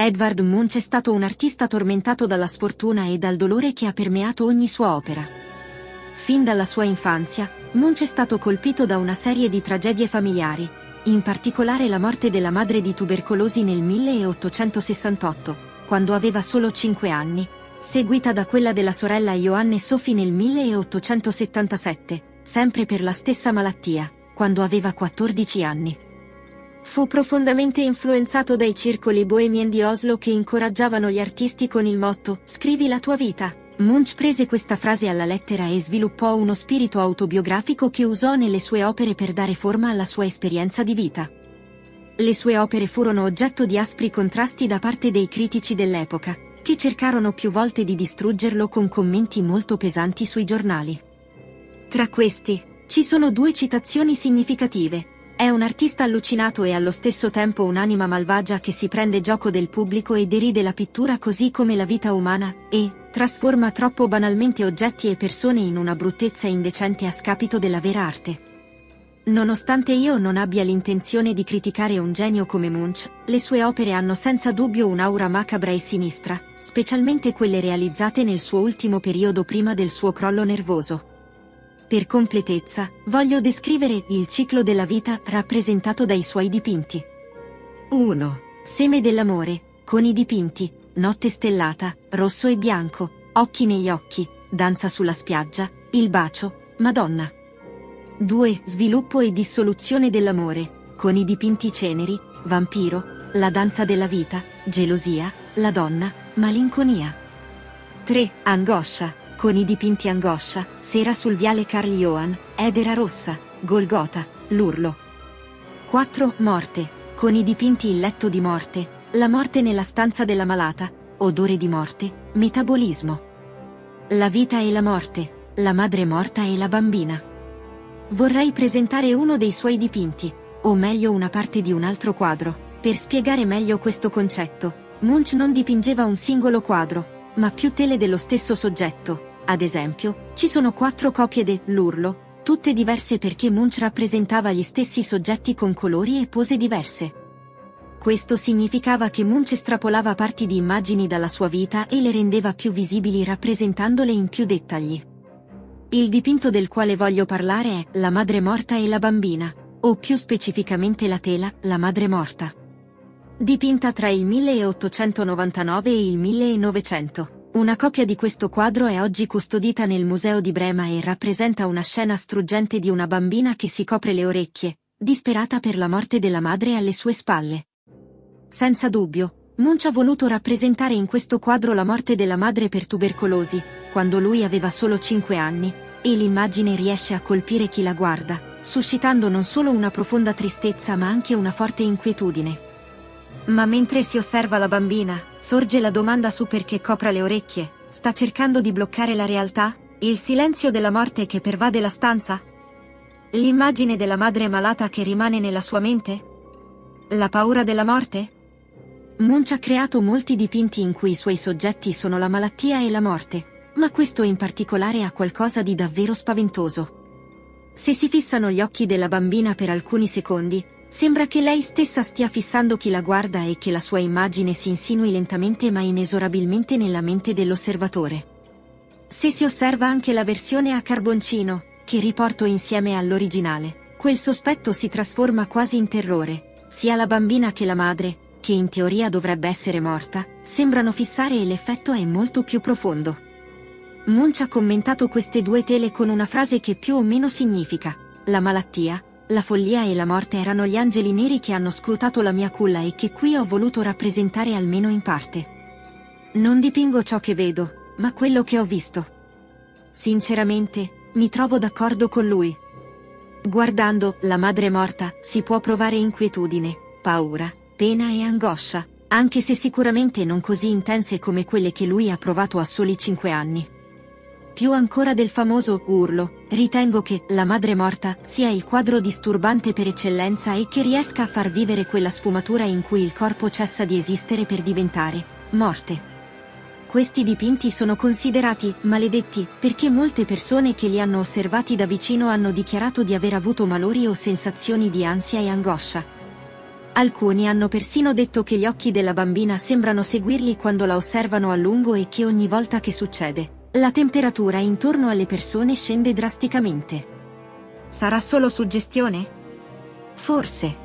Edvard Munch è stato un artista tormentato dalla sfortuna e dal dolore che ha permeato ogni sua opera. Fin dalla sua infanzia, Munch è stato colpito da una serie di tragedie familiari, in particolare la morte della madre di tubercolosi nel 1868, quando aveva solo 5 anni, seguita da quella della sorella Johanne Sophie nel 1877, sempre per la stessa malattia, quando aveva 14 anni. Fu profondamente influenzato dai circoli bohemien di Oslo che incoraggiavano gli artisti con il motto «Scrivi la tua vita». Munch prese questa frase alla lettera e sviluppò uno spirito autobiografico che usò nelle sue opere per dare forma alla sua esperienza di vita. Le sue opere furono oggetto di aspri contrasti da parte dei critici dell'epoca, che cercarono più volte di distruggerlo con commenti molto pesanti sui giornali. Tra questi, ci sono 2 citazioni significative. È un artista allucinato e allo stesso tempo un'anima malvagia che si prende gioco del pubblico e deride la pittura così come la vita umana, e trasforma troppo banalmente oggetti e persone in una bruttezza indecente a scapito della vera arte. Nonostante io non abbia l'intenzione di criticare un genio come Munch, le sue opere hanno senza dubbio un'aura macabra e sinistra, specialmente quelle realizzate nel suo ultimo periodo prima del suo crollo nervoso. Per completezza, voglio descrivere il ciclo della vita rappresentato dai suoi dipinti. 1. Seme dell'amore, con i dipinti, Notte stellata, rosso e bianco, Occhi negli occhi, Danza sulla spiaggia, Il bacio, Madonna. 2. Sviluppo e dissoluzione dell'amore, con i dipinti Ceneri, Vampiro, La danza della vita, Gelosia, La donna, Malinconia. 3. Angoscia, con i dipinti Angoscia, Sera sul viale Carl Johan, Edera rossa, Golgota, L'urlo. 4. Morte, con i dipinti Il letto di morte, La morte nella stanza della malata, Odore di morte, Metabolismo. La vita e la morte, La madre morta e la bambina. Vorrei presentare uno dei suoi dipinti, o meglio una parte di un altro quadro, per spiegare meglio questo concetto. Munch non dipingeva un singolo quadro, ma più tele dello stesso soggetto. Ad esempio, ci sono 4 copie de L'urlo, tutte diverse perché Munch rappresentava gli stessi soggetti con colori e pose diverse. Questo significava che Munch estrapolava parti di immagini dalla sua vita e le rendeva più visibili rappresentandole in più dettagli. Il dipinto del quale voglio parlare è La madre morta e la bambina, o più specificamente la tela La madre morta. Dipinta tra il 1899 e il 1900. Una copia di questo quadro è oggi custodita nel Museo di Brema e rappresenta una scena struggente di una bambina che si copre le orecchie, disperata per la morte della madre alle sue spalle. Senza dubbio, Munch ha voluto rappresentare in questo quadro la morte della madre per tubercolosi, quando lui aveva solo 5 anni, e l'immagine riesce a colpire chi la guarda, suscitando non solo una profonda tristezza ma anche una forte inquietudine. Ma mentre si osserva la bambina, sorge la domanda su perché copra le orecchie. Sta cercando di bloccare la realtà? Il silenzio della morte che pervade la stanza? L'immagine della madre malata che rimane nella sua mente? La paura della morte? Munch ha creato molti dipinti in cui i suoi soggetti sono la malattia e la morte, ma questo in particolare ha qualcosa di davvero spaventoso. Se si fissano gli occhi della bambina per alcuni secondi, sembra che lei stessa stia fissando chi la guarda e che la sua immagine si insinui lentamente ma inesorabilmente nella mente dell'osservatore. Se si osserva anche la versione a carboncino, che riporto insieme all'originale, quel sospetto si trasforma quasi in terrore. Sia la bambina che la madre, che in teoria dovrebbe essere morta, sembrano fissare e l'effetto è molto più profondo. Munch ha commentato queste 2 tele con una frase che più o meno significa: la malattia, la follia e la morte erano gli angeli neri che hanno scrutato la mia culla e che qui ho voluto rappresentare almeno in parte. Non dipingo ciò che vedo, ma quello che ho visto. Sinceramente, mi trovo d'accordo con lui. Guardando La madre morta, si può provare inquietudine, paura, pena e angoscia, anche se sicuramente non così intense come quelle che lui ha provato a soli 5 anni. Più ancora del famoso urlo, ritengo che La madre morta sia il quadro disturbante per eccellenza e che riesca a far vivere quella sfumatura in cui il corpo cessa di esistere per diventare morte. Questi dipinti sono considerati maledetti perché molte persone che li hanno osservati da vicino hanno dichiarato di aver avuto malori o sensazioni di ansia e angoscia. Alcuni hanno persino detto che gli occhi della bambina sembrano seguirli quando la osservano a lungo e che ogni volta che succede, la temperatura intorno alle persone scende drasticamente. Sarà solo suggestione? Forse.